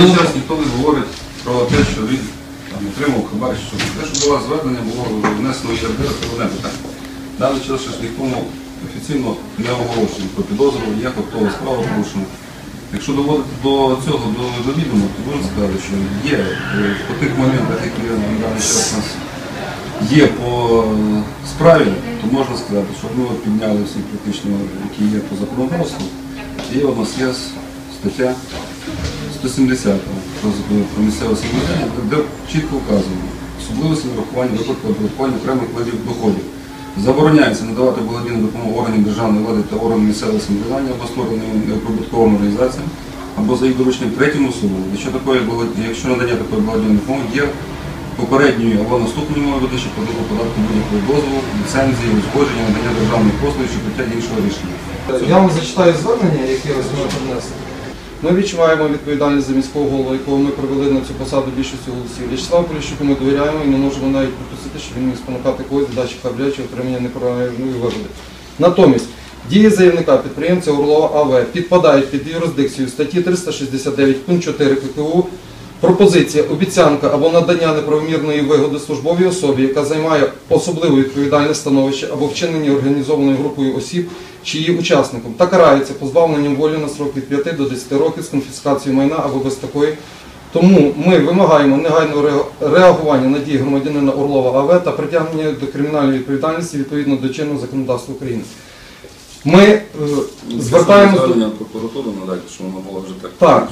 даний час ніхто не говорить про те, що він отримав хабар, що те, що було звернення, було внесено в ЄРДР, це одне питання. Даний час ще ж нікому офіційно не оголошено про підозру, як готова справа порушена. Якщо доводити до цього, до відома, то можна сказати, що є по тих моментах, які на даний час у нас є по справі, то можна сказати, що ми підняли всі практично, які є по законодавству, і у нас є стаття 170 про місцеве самоврядування, де чітко вказано особливості нарахування виплати оподаткування окремих видів доходів. Забороняється надавати благодійну допомогу органів державної влади та органам місцевого самоврядування або створеним прибутковим організаціям, або за їх дорученням третім особам. Якщо надання такої благодійної допомоги є попередньою або наступною видачі податку будь-якого дозволу, ліцензії, узгодження, надання державної послуги чи прийняття іншого рішення. Я вам зачитаю звернення, яке ось ми принесли. Ми відчуваємо відповідальність за міського голову, якого ми привели на цю посаду більшості голосів. В'ячеславу Поліщуку ми довіряємо і не можемо навіть припустити, що він міг спонукати когось до дачі хабаря чи отримання неправильної вигоди. Натомість, дії заявника підприємця Орлова АВ підпадають під юрисдикцію статті 369 пункт 4 ККУ. Пропозиція, обіцянка або надання неправомірної вигоди службовій особі, яка займає особливо відповідальне становище або вчинені організованою групою осіб, чи її учасником, та карається позбавленням волі на строк від 5 до 10 років з конфіскацією майна або без такої. Тому ми вимагаємо негайного реагування на дії громадянина Орлова АВ та притягнення до кримінальної відповідальності відповідно до чинного законодавства України. Ми звертаємося до прокуратури надати, що воно було вже так. Так,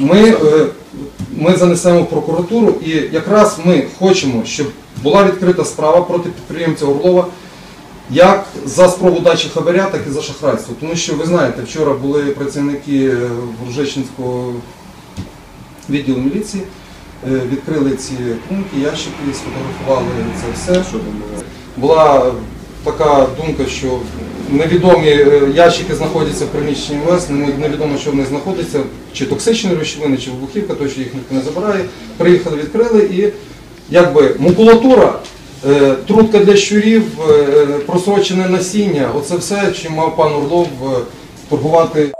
ми занесемо в прокуратуру і якраз ми хочемо, щоб була відкрита справа проти підприємця Орлова як за спробу дачі хабаря, так і за шахрайство. Тому що, ви знаєте, вчора були працівники Ружичинського відділу міліції, відкрили ці пункти, ящики, сфотографували це все. Була така думка, що невідомі ящики знаходяться в приміщенні МВС, невідомо, що в них знаходиться, чи токсичні речовини, чи вибухівка, то що їх ніхто не забирає. Приїхали, відкрили і якби макулатура, трутка для щурів, просрочене насіння, оце все, чим мав пан Орлов торгувати.